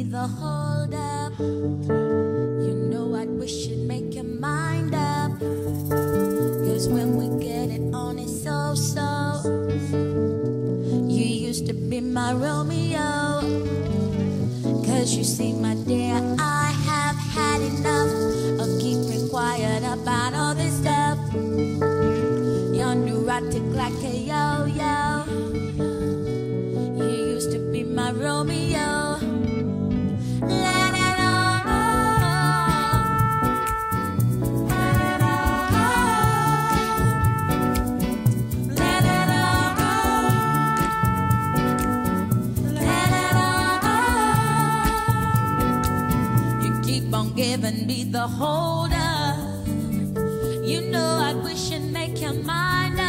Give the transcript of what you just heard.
the hold up. You know I'd wish you'd make your mind up. Cause when we get it on, it's so. You used to be my Romeo. Cause you see, my dear, I have had enough of keeping quiet about all this stuff. You're neurotic like a yo-yo. You used to be my Romeo. Let it all go. Let it all go. Let it all go. Let it all go. You keep on giving me the hold up. You know I wish you'd make your mind up.